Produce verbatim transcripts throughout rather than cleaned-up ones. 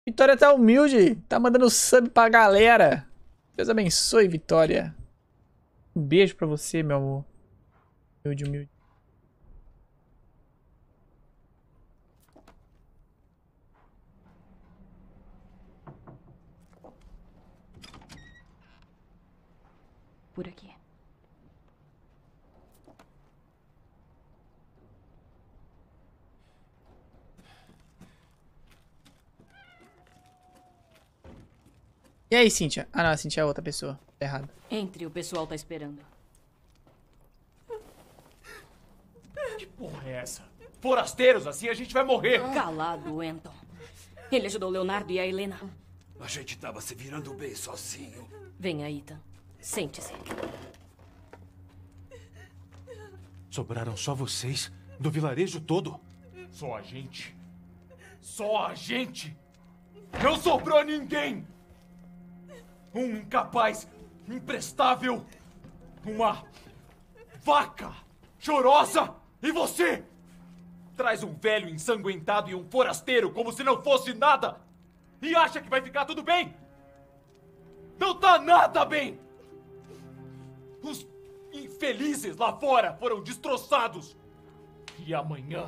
Vitória tá humilde. Tá mandando sub pra galera. Deus abençoe, Vitória. Um beijo pra você, meu amor. Humilde, humilde. Por aqui. E aí, Cíntia? Ah, não, a Cíntia é outra pessoa. Tá errado. Entre, o pessoal tá esperando. Que porra é essa? Forasteiros, assim a gente vai morrer. Calado, Anton. Ele ajudou o Leonardo e a Helena. A gente tava se virando bem sozinho. Venha, Ethan. Sente-se. Sobraram só vocês do vilarejo todo? Só a gente. Só a gente. Não sobrou ninguém. Um incapaz, imprestável, uma vaca chorosa e você. Traz um velho ensanguentado e um forasteiro como se não fosse nada. E acha que vai ficar tudo bem? Não tá nada bem. Os infelizes lá fora foram destroçados. E amanhã...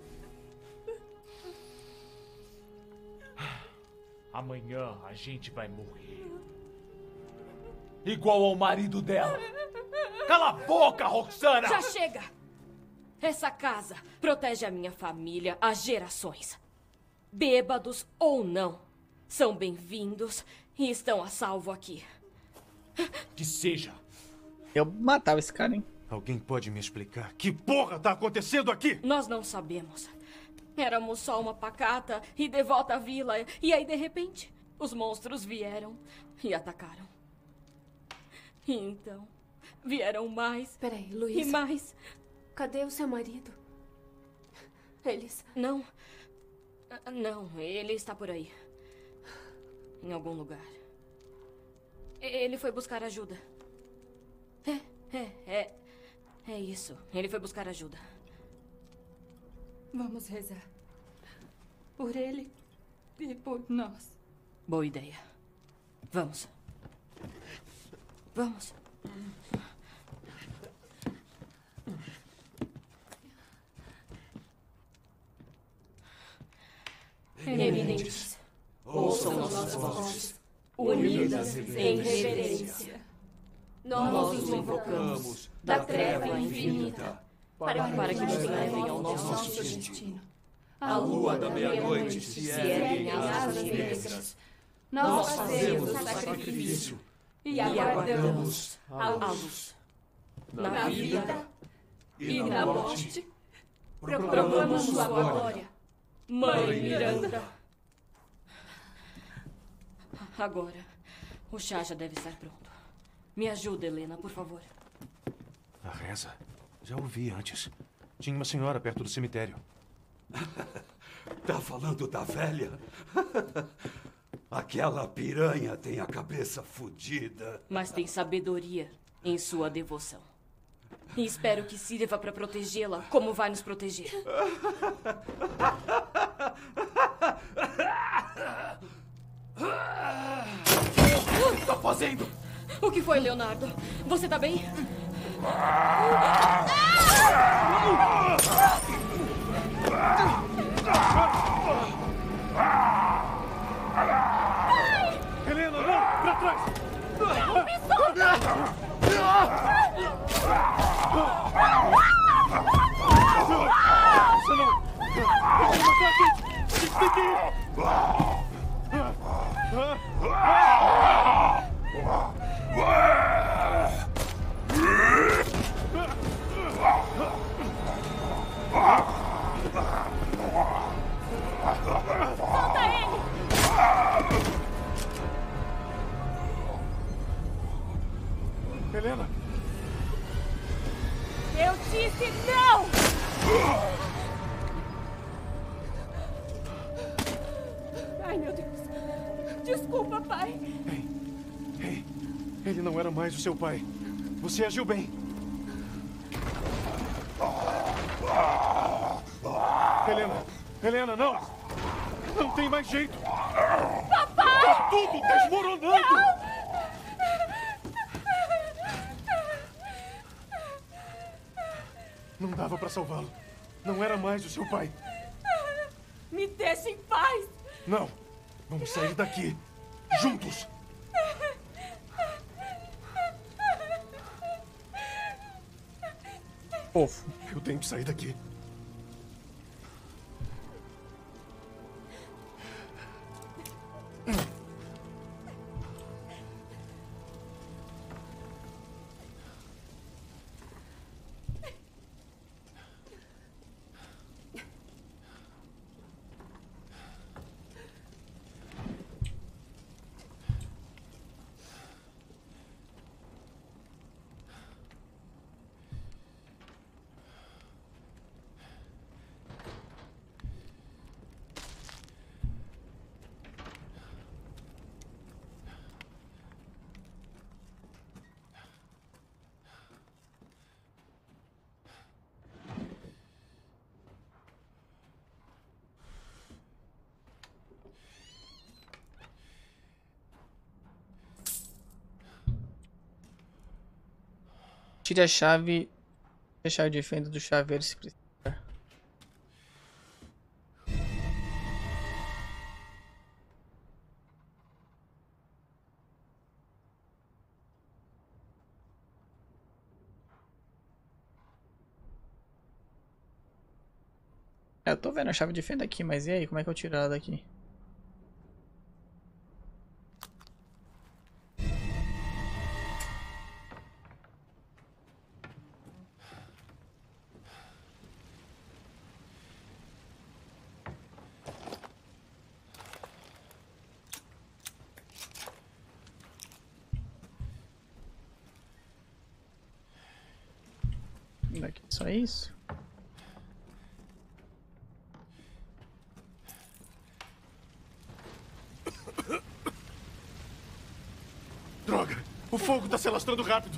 Amanhã a gente vai morrer. Igual ao marido dela. Cala a boca, Roxana! Já chega! Essa casa protege a minha família há gerações. Bêbados ou não, são bem-vindos e estão a salvo aqui. Que seja. Eu matava esse cara, hein? Alguém pode me explicar que porra tá acontecendo aqui? Nós não sabemos. Éramos só uma pacata e devota vila. E aí, de repente, os monstros vieram e atacaram. E então, vieram mais. Peraí, E Luísa. mais. Cadê o seu marido? Eles... Não. Ah, Não, ele está por aí. Em algum lugar. Ele foi buscar ajuda. É, é, é. É isso. Ele foi buscar ajuda. Vamos rezar. Por ele e por nós. Boa ideia. Vamos. Vamos. Eminentes, ouçam nossas vozes, unidas em reverência. Nós os invocamos da treva infinita, para, para que nos levem ao nosso destino. A lua da meia-noite se ergue em asas negras. Nós Fazemos o sacrifício e E aguardamos a luz. na vida e na morte. Proclamamos sua glória, Mãe Miranda. Agora, o chá já deve estar pronto. Me ajuda, Helena, por favor. A reza? Já ouvi antes. Tinha uma senhora perto do cemitério. Tá falando da velha? Aquela piranha tem a cabeça fodida. Mas tem sabedoria em sua devoção. E espero que sirva para protegê-la como vai nos proteger. O que tá fazendo? O que foi, Leonardo? Você tá bem? Helena, não! Pra trás! Não, me solta! Você não... Vamos matar a gente! A gente tem que ir! Solta ele! Helena! Eu disse não! Ai, meu Deus. Desculpa, pai. Ei, ei, ele não era mais o seu pai. Você agiu bem. Helena, Helena, não! Não tem mais jeito! Tudo desmoronando! Não dava pra salvá-lo. Não era mais o seu pai. Me deixe em paz! Não. Vamos sair daqui. Juntos. Fofo. Eu tenho que sair daqui. Tire a chave. A chave de fenda do chaveiro se precisar. É, eu tô vendo a chave de fenda aqui, mas e aí? Como é que eu tiro ela daqui? Aqui, só isso? Droga! O fogo tá se alastrando rápido.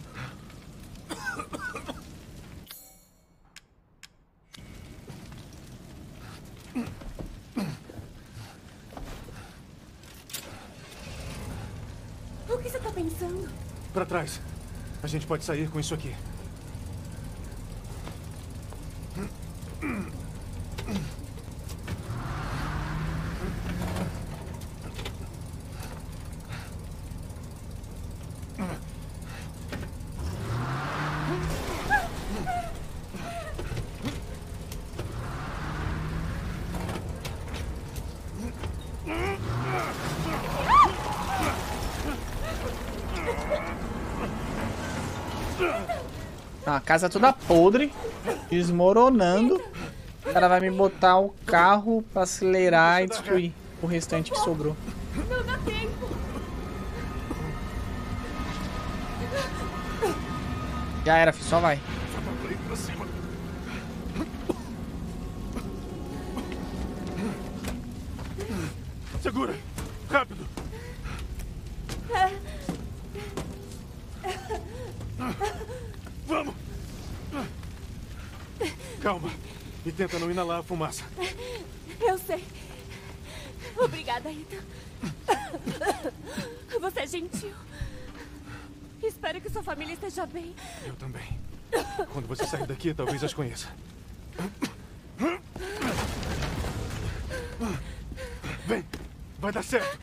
O que você tá pensando? Pra trás. A gente pode sair com isso aqui. A casa toda podre, desmoronando. O cara vai me botar o carro pra acelerar e destruir o restante que sobrou. Não dá tempo! Já era, filho, só vai. Segura! Rápido! Vamos! Calma. E tenta não inalar a fumaça. Eu sei. Obrigada, Ethan. Você é gentil. Espero que sua família esteja bem. Eu também. Quando você sair daqui, talvez as conheça. Vem! Vai dar certo!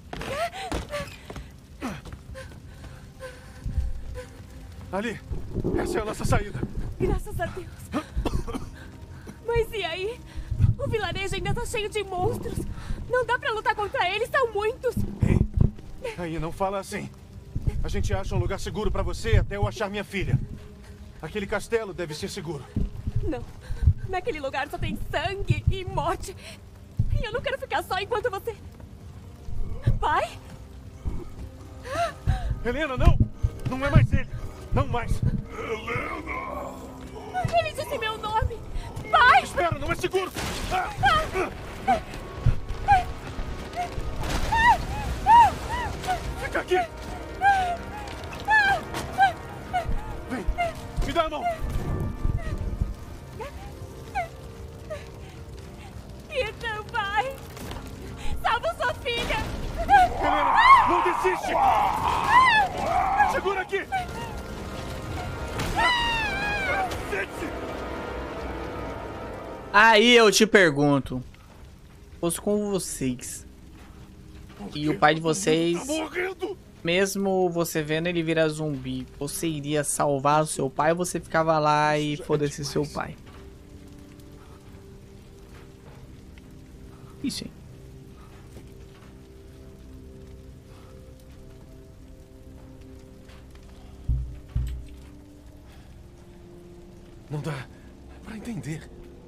Ali! Essa é a nossa saída! Graças a Deus! Mas e aí? O vilarejo ainda tá cheio de monstros! Não dá pra lutar contra eles, são muitos! Ei! Aí, não fala assim! A gente acha um lugar seguro pra você até eu achar minha filha. Aquele castelo deve ser seguro. Não. Naquele lugar só tem sangue e morte. E eu não quero ficar só enquanto você... Pai? Helena, não! Não é mais ele! Não mais! Helena! Ele disse meu nome! Pai! Espera, não é seguro! Ah! Fica aqui! Vem! Me dá a mão! Ethan, pai! Salva sua filha! Helena! Aí eu te pergunto. Fosse com vocês. E o pai de vocês, mesmo você vendo ele virar zumbi, você iria salvar o seu pai ou você ficava lá e foda-se seu pai? Isso, hein? Não dá pra entender.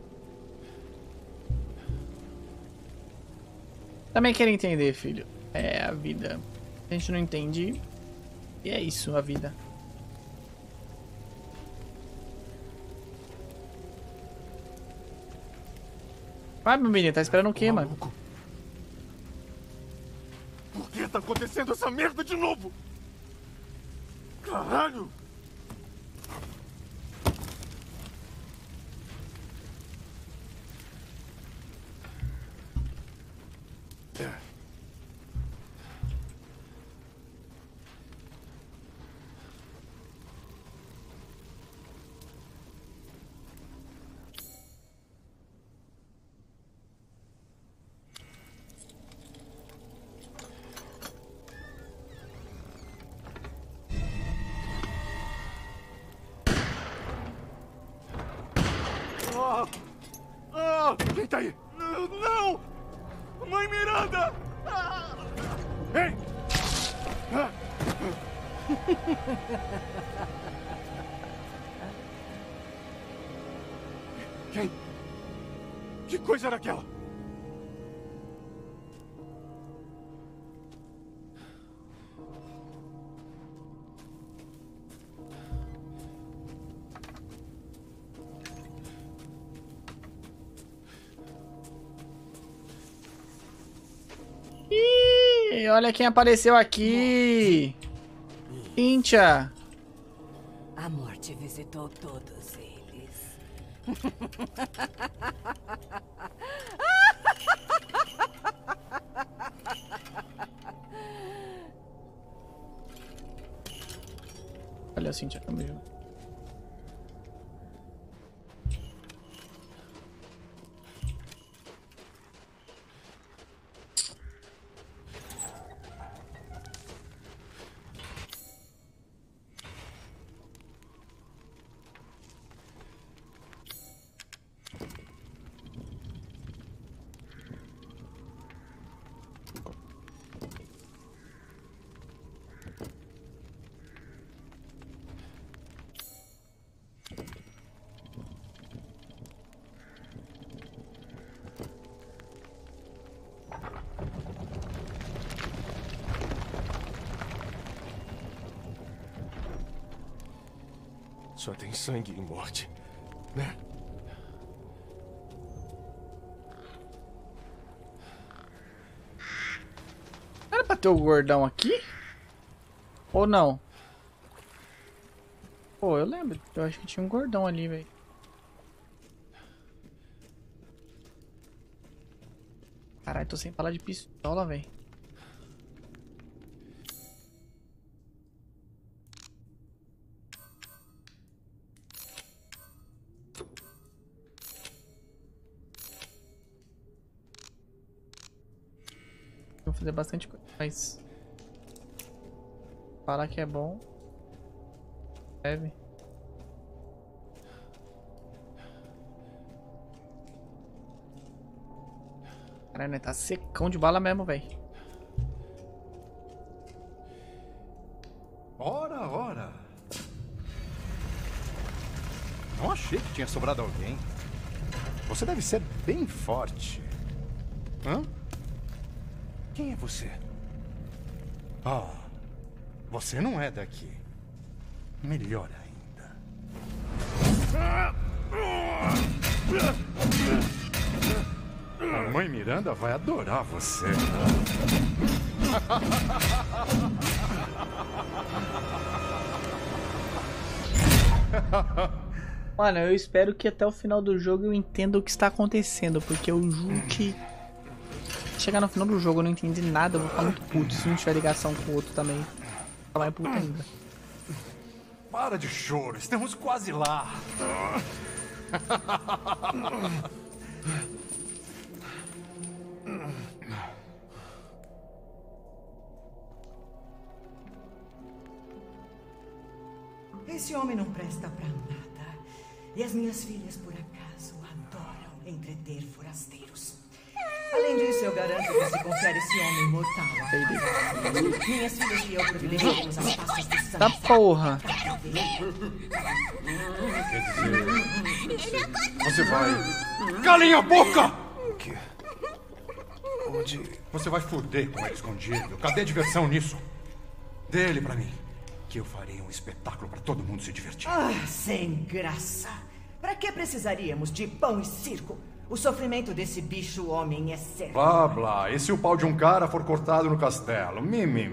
Também quero entender, filho. É a vida. A gente não entende. E é isso, a vida. Vai, meu menino, tá esperando o quê, mano? Por que tá acontecendo essa merda de novo? Caralho! Quem tá aí? Não! Mãe Miranda! Ei! Quem? Que coisa era aquela? Ih, olha quem apareceu aqui. Cynthia. A morte visitou todos eles. Olha a Cynthia, tamo junto. Só tem sangue e morte, né? Era pra ter o gordão aqui? Ou não? Pô, eu lembro. Eu acho que tinha um gordão ali, velho. Caralho, tô sem falar de pistola, velho. Vou fazer bastante coisa, mas... falar que é bom. Deve. Caralho, né? Tá secão de bala mesmo, velho. Ora, ora. Não achei que tinha sobrado alguém. Você deve ser bem forte. Hã? Quem é você? Ah, você não é daqui. Melhor ainda. A mãe Miranda vai adorar você. Mano, eu espero que até o final do jogo eu entenda o que está acontecendo, porque eu juro que chegar no final do jogo eu não entendi nada, eu vou ficar muito puto se não tiver ligação com o outro também. Vou ficar mais puto ainda. Para de choro, estamos quase lá. Esse homem não presta pra nada. E as minhas filhas, por acaso, adoram entreter forasteiros. Além disso, eu garanto que se confere esse homem mortal. Minhas filhas e eu privilegiamos as taças de sangue. Tá porra. Quer dizer... Você vai... Calem a boca! O quê? Onde... Você vai foder com ele escondido. Cadê a diversão nisso? Dê ele pra mim. Que eu farei um espetáculo pra todo mundo se divertir. Ah, sem graça. Pra que precisaríamos de pão e circo? O sofrimento desse bicho homem é sério. Blá, blá. E se o pau de um cara for cortado no castelo? Mimimi.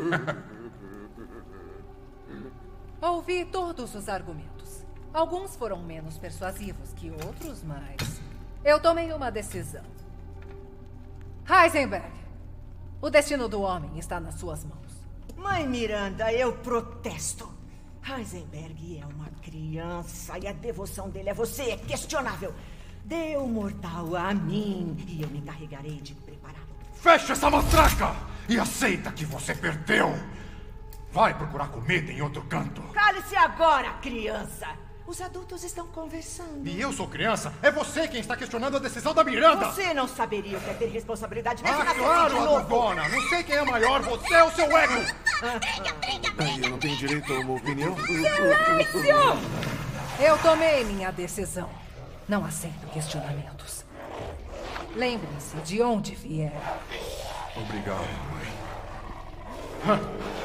Ouvi todos os argumentos. Alguns foram menos persuasivos que outros, mas... eu tomei uma decisão. Heisenberg, o destino do homem está nas suas mãos. Mãe Miranda, eu protesto. Heisenberg é uma criança e a devoção dele a você é questionável. Dê o mortal a mim e eu me encarregarei de prepará-lo. Fecha essa matraca e aceita que você perdeu. Vai procurar comida em outro canto. Cale-se agora, criança. Os adultos estão conversando. E eu sou criança? É você quem está questionando a decisão da Miranda. Você não saberia o que é ter responsabilidade nessa Ah, claro, Adorgona. Não sei quem é maior, você ou seu ego. Aí eu não tenho direito a uma opinião? Silêncio! Eu tomei minha decisão. Não aceito questionamentos. Lembrem-se de onde vieram. Obrigado, mãe.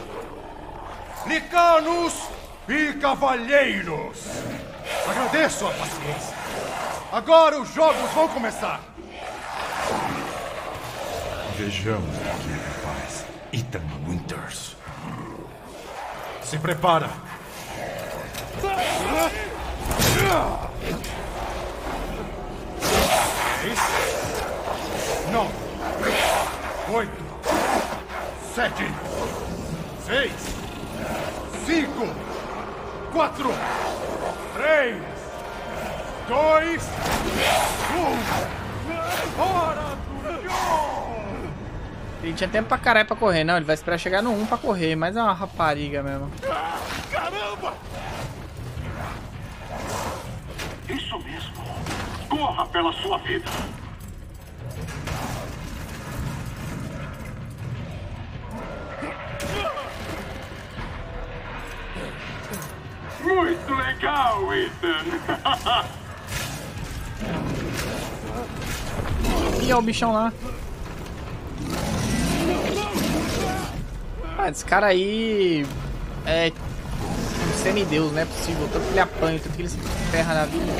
Licanos e cavalheiros! Agradeço a paciência. Agora os jogos vão começar. Vejamos o que é capaz Ethan Winters. Se prepara. Seis, nove, oito, sete, seis, cinco, quatro, três, dois, um. Hora do jogo! Ele tinha tempo pra caralho pra correr, não. Ele vai esperar chegar no um pra correr, mas é uma rapariga mesmo. Caramba! Isso mesmo. Corra pela sua vida. Muito legal, Ethan. Ih, olha o bichão lá. Ah, esse cara aí é um semideus, não é possível. Tanto que ele apanha, tanto que ele se ferra na vida.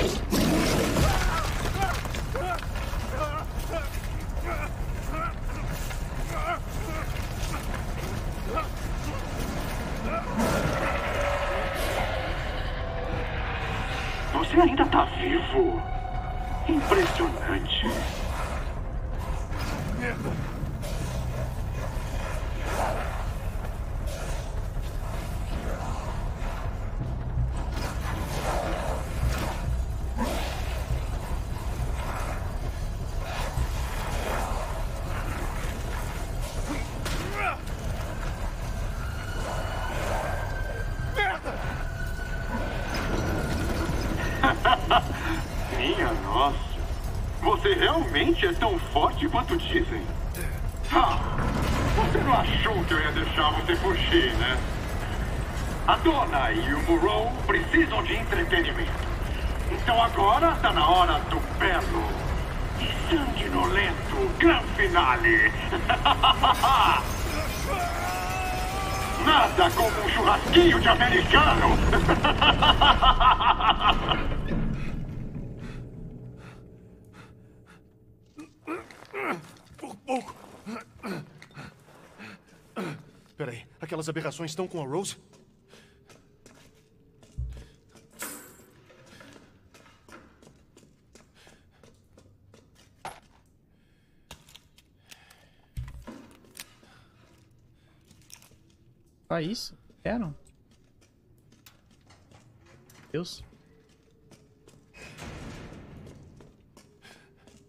Você ainda tá vivo. Impressionante. Minha nossa. Você realmente é tão forte quanto dizem. Ah, você não achou que eu ia deixar você fugir, né? A Donna e o Burrow precisam de entretenimento. Então agora tá na hora do belo e sanguinolento grande finale. Nada como um churrasquinho de americano. Por pouco. Peraí, aquelas aberrações estão com a Rose? Só isso? Eram? Deus.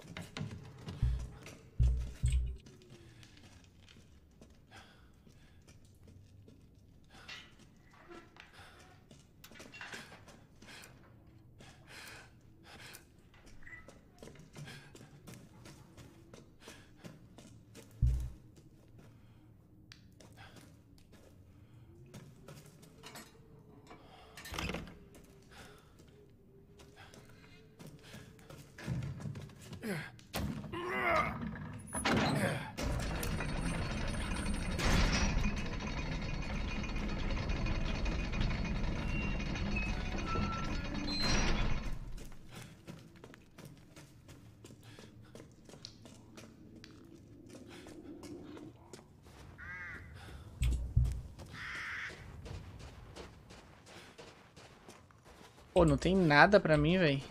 Pô, não tem nada pra mim, velho.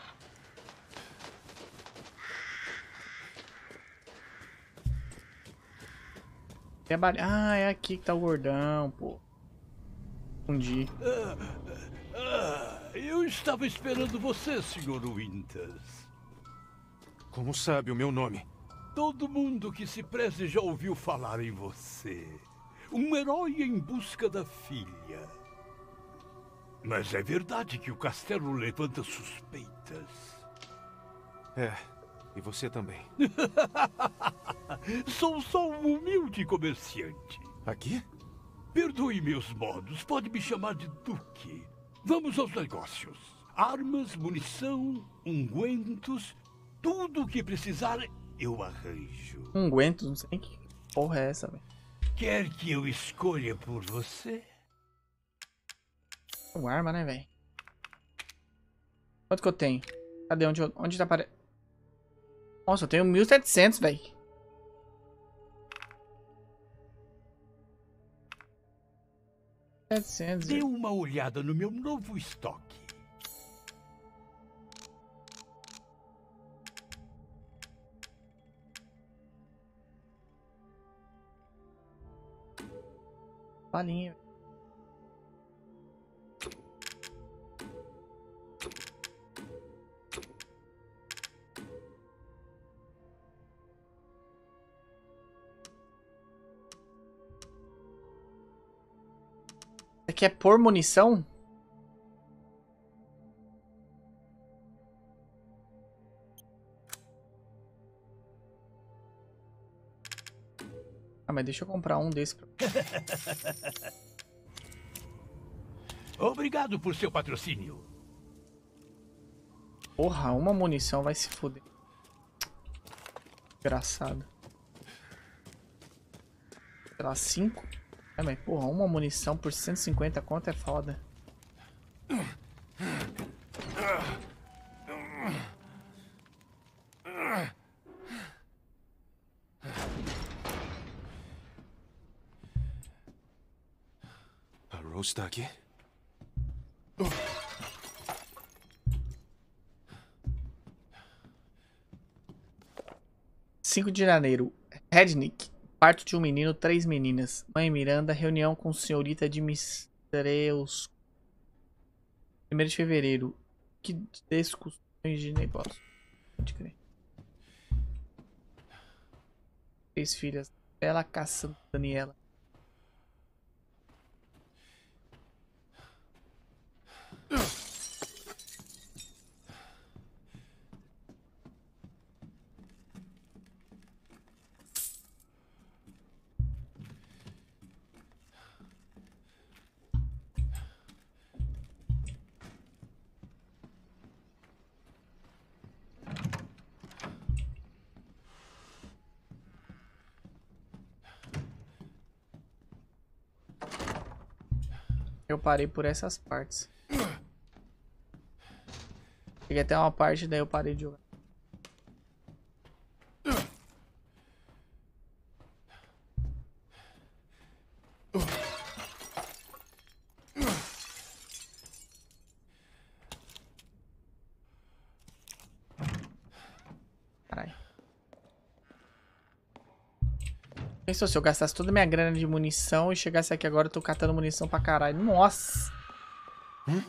Ah, é aqui que tá o gordão, pô. Confundi. Ah, ah, eu estava esperando você, senhor Winters. Como sabe o meu nome? Todo mundo que se preze já ouviu falar em você. Um herói em busca da filha. Mas é verdade que o castelo levanta suspeitas. É, e você também. Sou só um humilde comerciante. Aqui? Perdoe meus modos, pode me chamar de Duque. Vamos aos negócios. Armas, munição, ungüentos, tudo o que precisar eu arranjo. Ungüentos? Não sei nem que porra é essa, velho. Quer que eu escolha por você? Uma arma, né, velho? Quanto que eu tenho? Cadê? Onde, eu, onde tá aparecendo? Nossa, eu tenho mil e setecentos, velho. setecentos. Dê uma olhada no meu novo estoque. Balinha. Aqui é por munição? Ah, mas deixa eu comprar um desse. Obrigado por seu patrocínio. Porra, uma munição vai se foder. Engraçado. Sei lá, cinco? É, mas porra, uma munição por cento e cinquenta conto é foda. A Rose tá aqui? cinco de janeiro. Rednick. Parto de um menino, três meninas. Mãe Miranda, reunião com senhorita de Mistreus. primeiro de fevereiro. Que discussões de negócio. Pode crer. Três filhas. Bela Caça Daniela. Eu parei por essas partes. Cheguei até uma parte, daí eu parei de jogar. Caralho. Pensou, se eu gastasse toda a minha grana de munição e chegasse aqui agora, eu tô catando munição pra caralho. Nossa! Hum?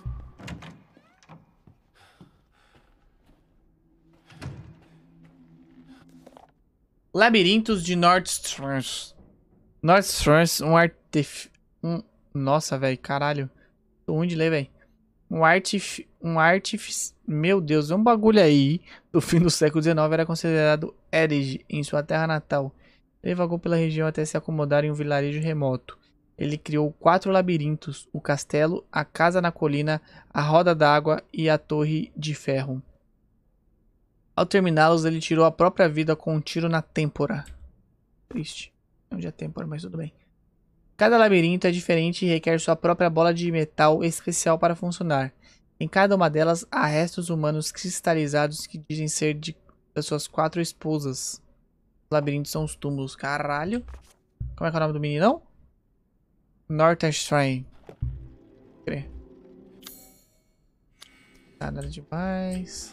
Labirintos de Nordströms. Nordströms, um artef... Um... Nossa, velho, caralho. Tô ruim de ler, velho. Um artif... Um artif... Meu Deus, é um bagulho aí. Do fim do século dezenove era considerado herege em sua terra natal. Ele vagou pela região até se acomodar em um vilarejo remoto. Ele criou quatro labirintos. O castelo, a casa na colina, a roda d'água e a torre de ferro. Ao terminá-los, ele tirou a própria vida com um tiro na têmpora. Triste. Onde é têmpora, mas tudo bem. Cada labirinto é diferente e requer sua própria bola de metal especial para funcionar. Em cada uma delas, há restos humanos cristalizados que dizem ser de suas quatro esposas. Os labirintos são os túmulos. Caralho. Como é que é o nome do meninão? Northern Shrine. Tá, nada demais.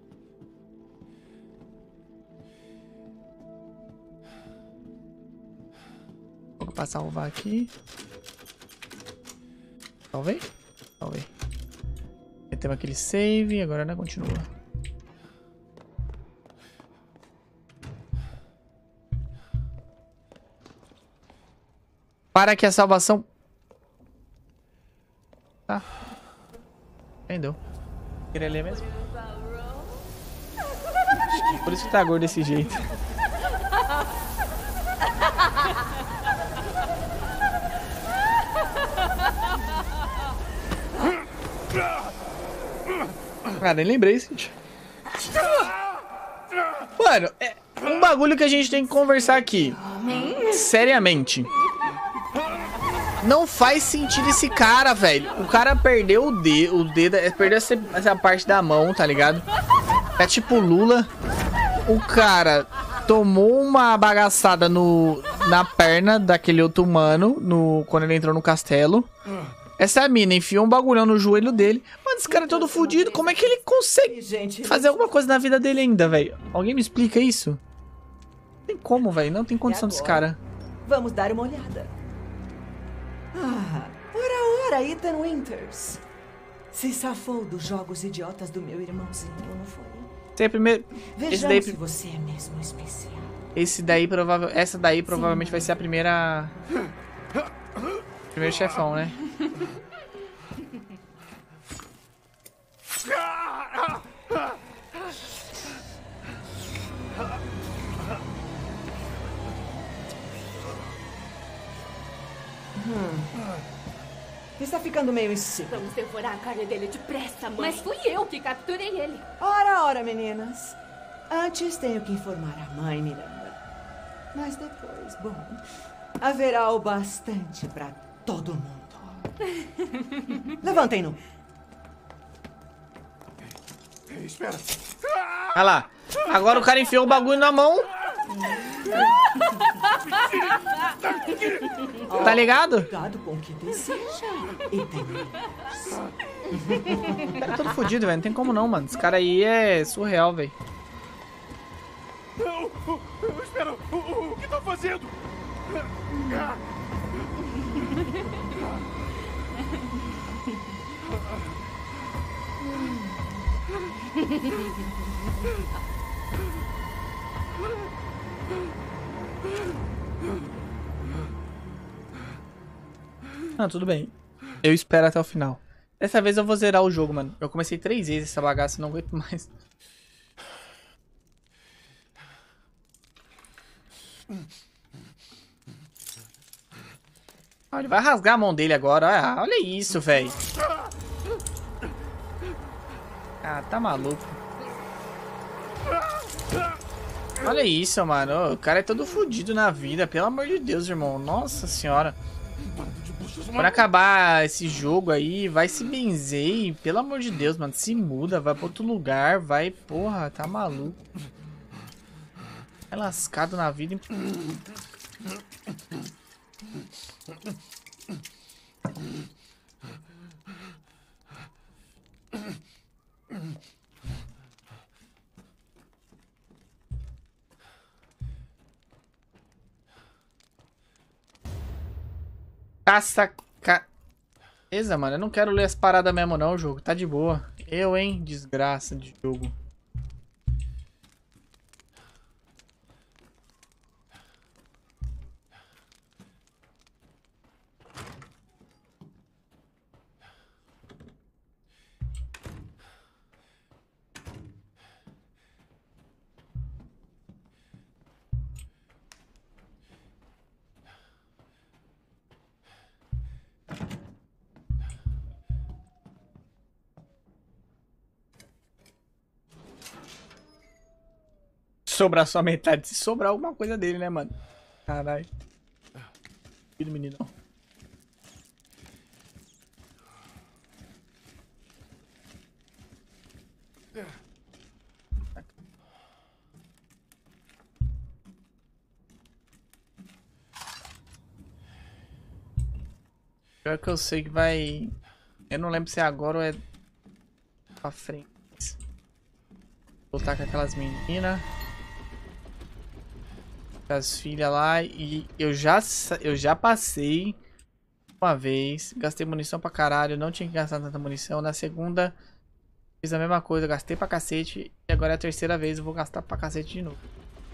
Vou passar o salvar aqui. Salvei? Salvei. Temos aquele save, agora não continua. Para que a salvação... Tá. Entendeu? Queria ler mesmo? Por isso que tá gordo desse jeito. Cara, nem lembrei, gente. Mano, é um bagulho que a gente tem que conversar aqui. Seriamente. Não faz sentido esse cara, velho. O cara perdeu o dedo, o dedo, perdeu essa, essa parte da mão, tá ligado? É tipo Lula. O cara tomou uma bagaçada no, na perna daquele outro humano no, quando ele entrou no castelo. Essa mina enfiou um bagulhão no joelho dele. Mano, esse cara é todo fudido. Como é que ele consegue fazer alguma coisa na vida dele ainda, velho? Alguém me explica isso? Não tem como, velho. Não tem condição desse cara. Vamos dar uma olhada. Ah, ora, ora, Ethan Winters. Se safou dos jogos idiotas do meu irmãozinho, não foi? Esse é primeiro... Vejamos esse daí... se você é mesmo especial. Esse daí, provável... Essa daí provavelmente Sim. vai ser a primeira... Primeiro chefão, né? Hum. Está ficando meio insípido. Vamos devorar a carne dele depressa, mãe. Mas fui eu que capturei ele. Ora, ora, meninas. Antes tenho que informar a mãe, Miranda. Mas depois, bom, haverá o bastante para todo mundo. Levantem-no. Espera. Olha lá. Agora o cara enfiou o bagulho na mão. Tá ligado? Cuidado com o que deseja. O cara é todo fodido, velho. Não tem como não, mano. Esse cara aí é surreal, velho. Espera. O, o, o que tá fazendo? Ah, tudo bem. Eu espero até o final. Dessa vez eu vou zerar o jogo, mano. Eu comecei três vezes essa bagaça, não aguento mais. Ah, ele vai rasgar a mão dele agora. Ah, olha isso, velho. Ah, tá maluco. Olha isso, mano. O cara é todo fodido na vida. Pelo amor de Deus, irmão. Nossa senhora. Quando acabar esse jogo aí, vai se benzer e, pelo amor de Deus, mano, se muda, vai pra outro lugar, vai, porra, tá maluco. É lascado na vida. Caça... Ca... Beleza, mano. Eu não quero ler as paradas mesmo não, o jogo. Tá de boa. Eu, hein? Desgraça de jogo. Sobrar só metade. Se sobrar alguma coisa dele, né, mano? Caralho. Filho do menino. Pior que eu sei que vai... Eu não lembro se é agora ou é... pra frente. Lutar com aquelas meninas. Com as filhas lá. E eu já, eu já passei uma vez. Gastei munição pra caralho. Não tinha que gastar tanta munição. Na segunda, fiz a mesma coisa. Gastei pra cacete. E agora é a terceira vez. Eu vou gastar pra cacete de novo.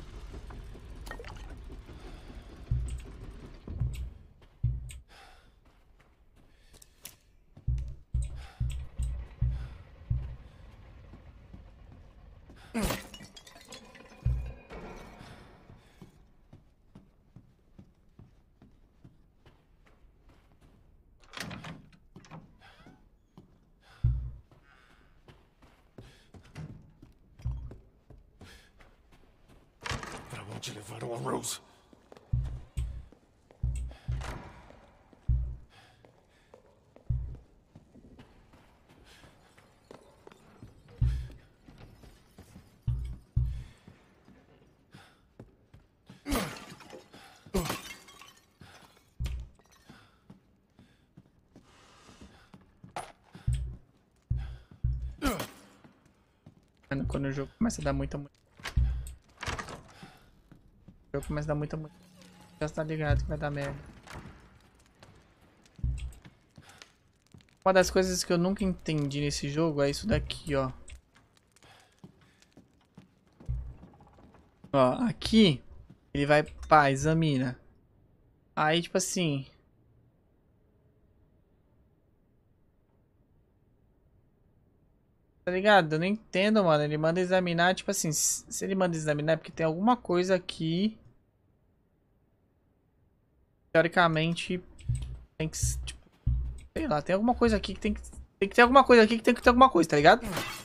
Pra onde levaram a Rose? Quando o jogo começa a dar muita munição. O jogo começa a dar muita munição. Já tá ligado que vai dar merda. Uma das coisas que eu nunca entendi nesse jogo é isso daqui, ó. Ó, aqui ele vai, pá, examina. Aí, tipo assim... Tá ligado? Eu não entendo, mano. Ele manda examinar, tipo assim, se ele manda examinar é porque tem alguma coisa aqui. Teoricamente, tem que, tipo, sei lá, tem alguma coisa aqui que tem que, tem que ter alguma coisa aqui que tem que ter alguma coisa, tá ligado?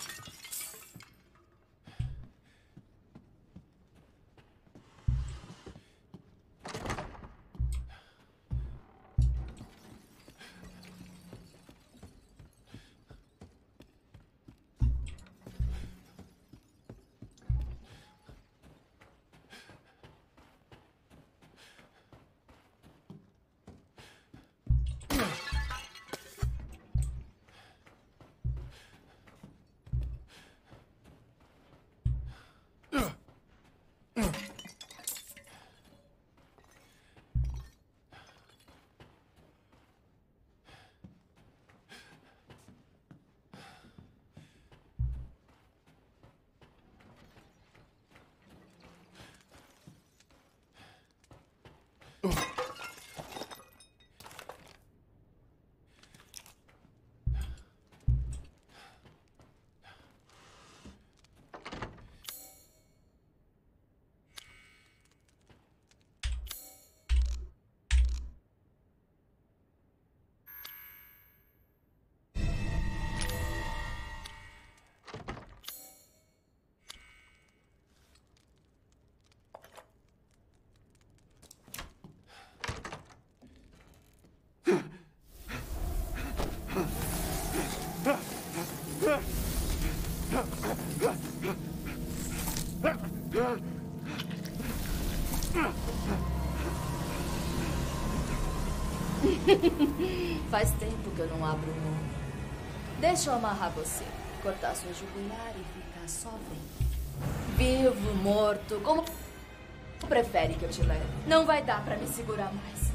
Faz tempo que eu não abro mão. Deixa eu amarrar você, cortar sua jugular e ficar só vendo. Vivo, morto, como prefere que eu te leve. Não vai dar pra me segurar mais.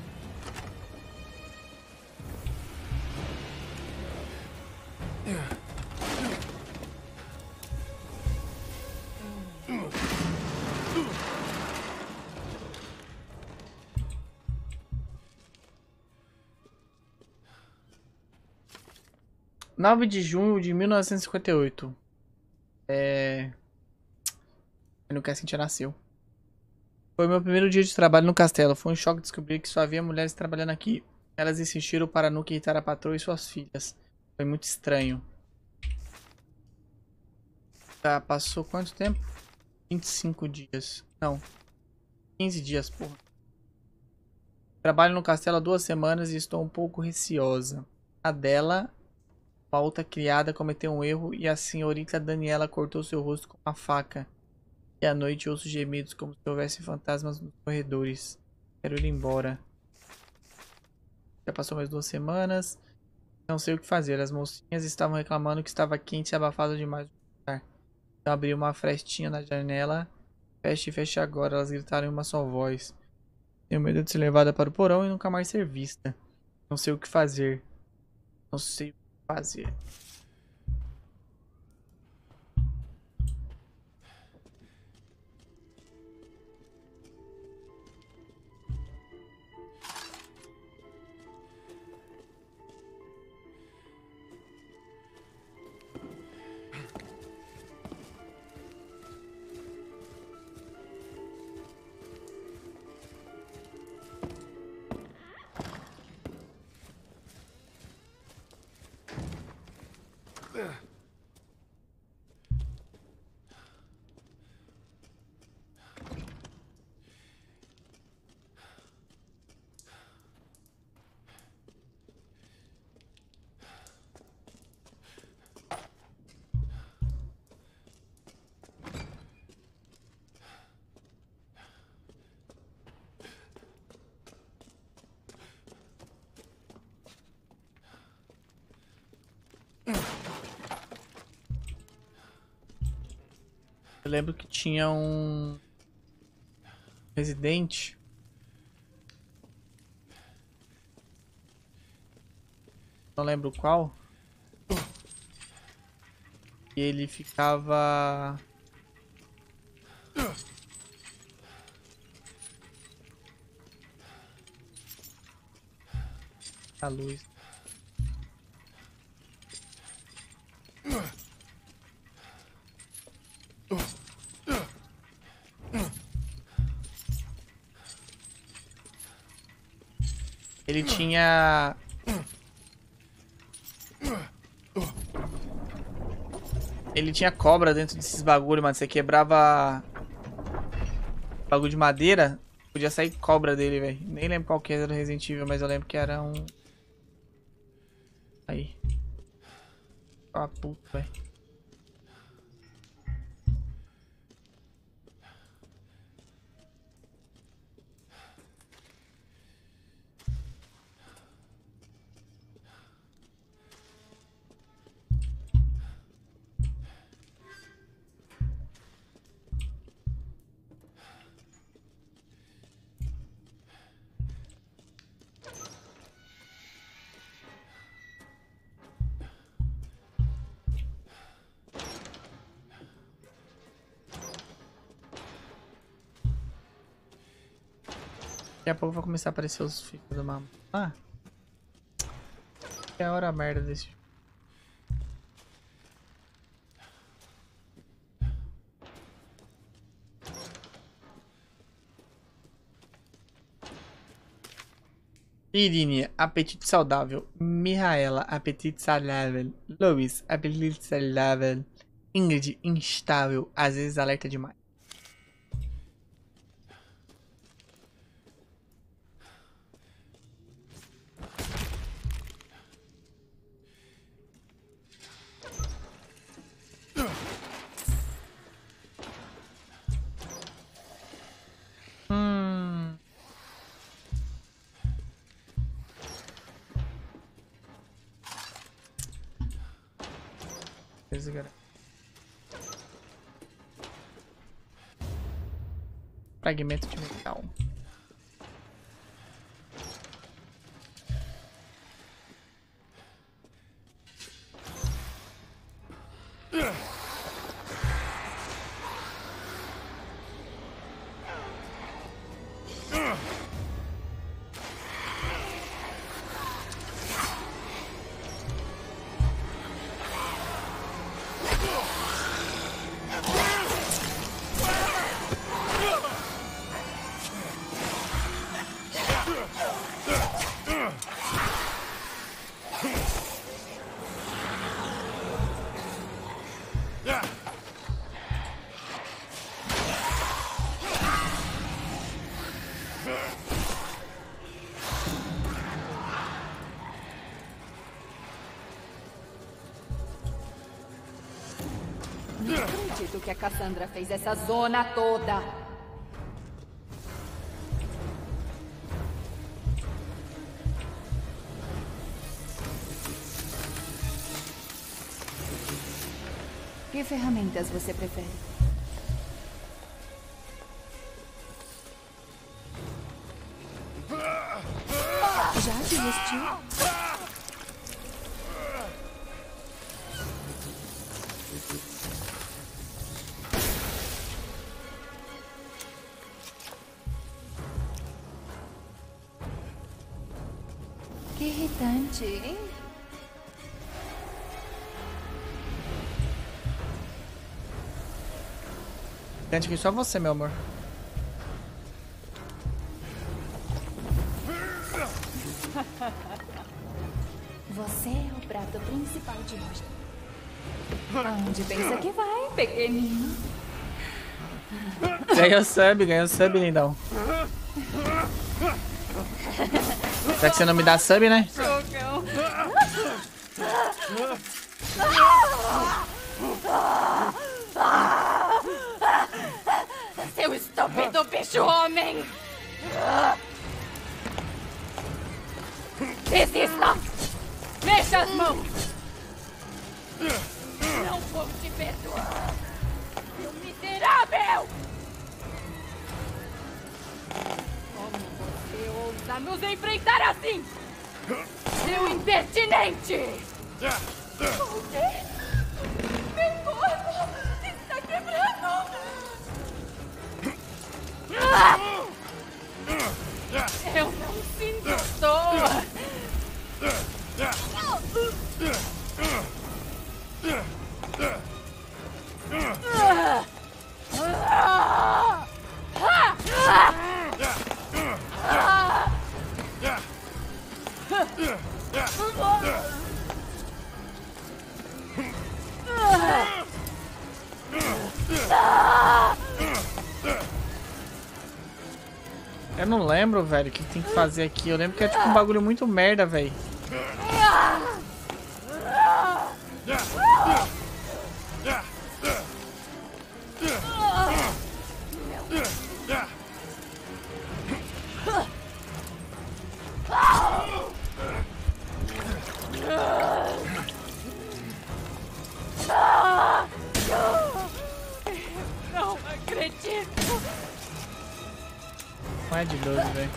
nove de junho de mil novecentos e cinquenta e oito. É... Eu não quero sentir nasceu. Foi meu primeiro dia de trabalho no castelo. Foi um choque descobrir que só havia mulheres trabalhando aqui. Elas insistiram para nunca irritar a patroa e suas filhas. Foi muito estranho. Tá, passou quanto tempo? vinte e cinco dias. Não. quinze dias, porra. Trabalho no castelo há duas semanas e estou um pouco receosa. A dela, uma outra criada, cometeu um erro e a senhorita Daniela cortou seu rosto com uma faca. E à noite ouço gemidos como se houvesse fantasmas nos corredores. Quero ir embora. Já passou mais duas semanas. Não sei o que fazer. As mocinhas estavam reclamando que estava quente e abafado demais. Então abri uma frestinha na janela. Feche, feche agora. Elas gritaram em uma só voz. Tenho medo de ser levada para o porão e nunca mais ser vista. Não sei o que fazer. Não sei o que fazer. Eu lembro que tinha um residente. Não lembro qual. E ele ficava... A luz. Ele tinha... Ele tinha cobra dentro desses bagulho, mano. Você quebrava... bagulho de madeira, podia sair cobra dele, velho. Nem lembro qual que era do Resident Evil, mas eu lembro que era um... Aí. Ah, puta, velho. Daqui a pouco vai começar a aparecer os filhos do mamãe. Ah! Que é a hora merda desse jogo. Irine, apetite saudável. Mihaela, apetite saudável. Lois, apetite saudável. Ingrid, instável. Às vezes alerta demais. Hum. Esse cara. Fragmento de metal. Não acredito que a Cassandra fez essa zona toda. Que ferramentas você prefere? Já desistiu? Que irritante, hein? Irritante aqui só você, meu amor. Você é o prato principal de hoje. Aonde pensa que vai, pequenino? Ganhou sub, ganhou sub, lindão. Será que você não me dá sub, né? Jogão. Seu estúpido bicho homem! Desista! Mexa as mãos! Não vou te perdoar! Seu miserável! Como você ousa nos enfrentar assim? Seu impertinente! O quê? Meu corpo está quebrando! Eu não sinto dor! Eu não lembro, velho, o que tem que fazer aqui. Eu lembro que é tipo um bagulho muito merda, velho. Não acredito! Não é de doze, velho.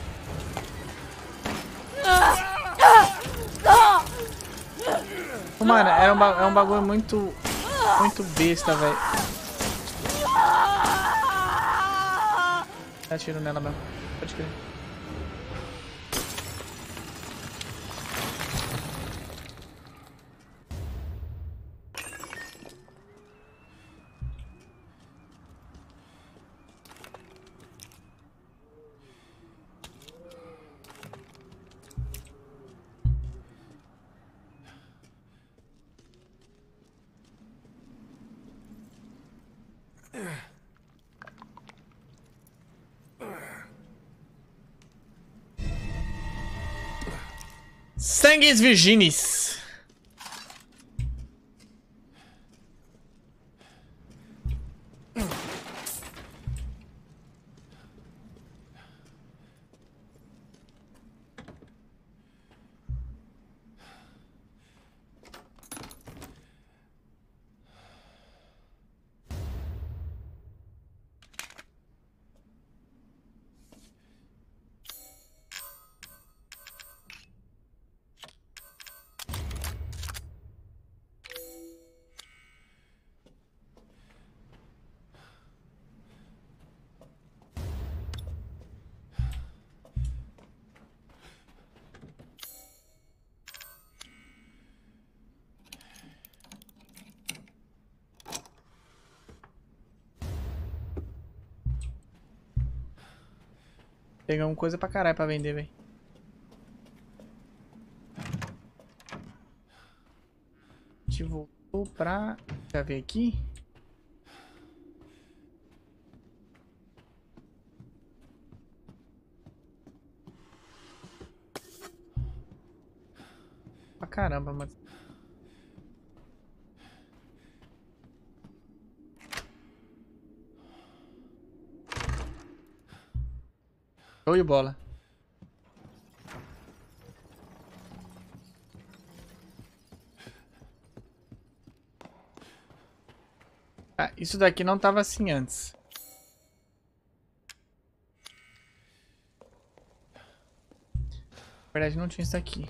Mano, é um, é um bagulho muito. Muito besta, velho. Dá tiro nela mesmo. Pode crer. Sangues Virginis. Pegamos coisa pra caralho pra vender, velho. A gente voltou pra... Deixa eu ver aqui. Pra caramba, mas... Show de bola. Ah, isso daqui não tava assim antes. Na verdade não tinha isso aqui.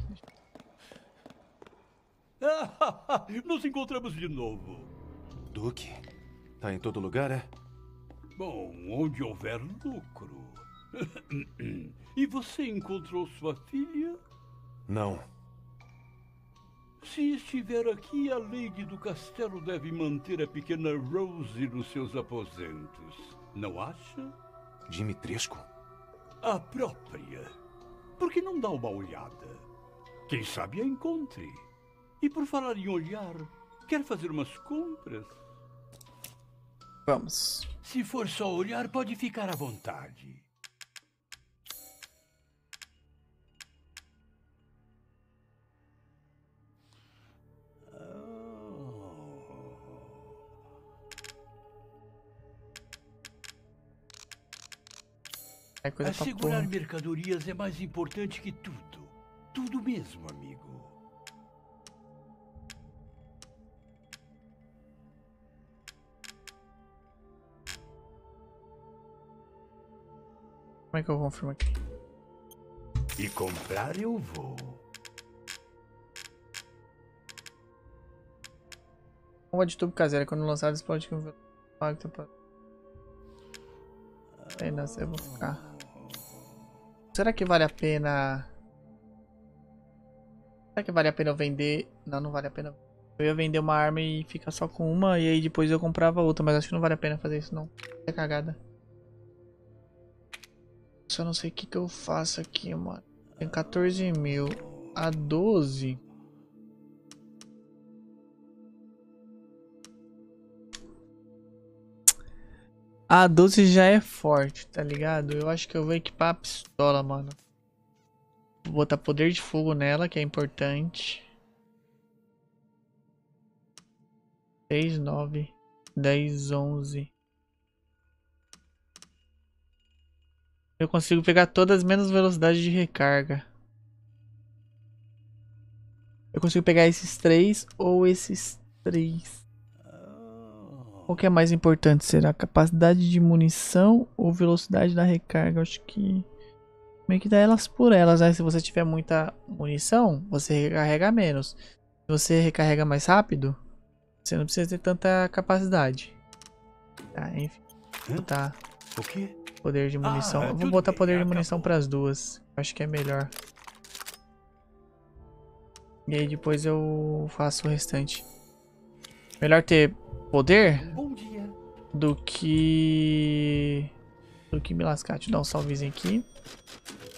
Nos encontramos de novo. Duque, tá em todo lugar, é? Bom, onde houver lucro. E você encontrou sua filha? Não. Se estiver aqui, a Lady do Castelo deve manter a pequena Rose nos seus aposentos. Não acha? Dimitrescu? A própria. Por que não dá uma olhada? Quem sabe a encontre. E por falar em olhar, quer fazer umas compras? Vamos. Se for só olhar, pode ficar à vontade. É coisa pra Assegurar porra. mercadorias é mais importante que tudo. Tudo mesmo, amigo. Como é que eu confirmo aqui? E comprar eu vou. Bomba de tubo caseira. Quando lançado, explode com o apenas eu vou ficar. Será que vale a pena? Será que vale a pena eu vender? Não, não vale a pena. Eu ia vender uma arma e ficar só com uma e aí depois eu comprava outra, mas acho que não vale a pena fazer isso não. É cagada. Só não sei o que que eu faço aqui, mano. Tem quatorze mil a doze. A doze já é forte, tá ligado? Eu acho que eu vou equipar a pistola, mano. Vou botar poder de fogo nela, que é importante. seis, nove, dez, onze. Eu consigo pegar todas menos velocidade de recarga. Eu consigo pegar esses três ou esses três. Qual que é mais importante? Será capacidade de munição ou velocidade da recarga? Eu acho que meio que dá elas por elas, né? Se você tiver muita munição, você recarrega menos. Se você recarrega mais rápido, você não precisa ter tanta capacidade. Tá, enfim. Vou botar o quê? Poder de munição. Ah, Eu vou botar poder de munição para as duas. Eu acho que é melhor. E aí depois eu faço o restante. Melhor ter poder do que do que me lascar. Deixa eu dar um salvezinho aqui.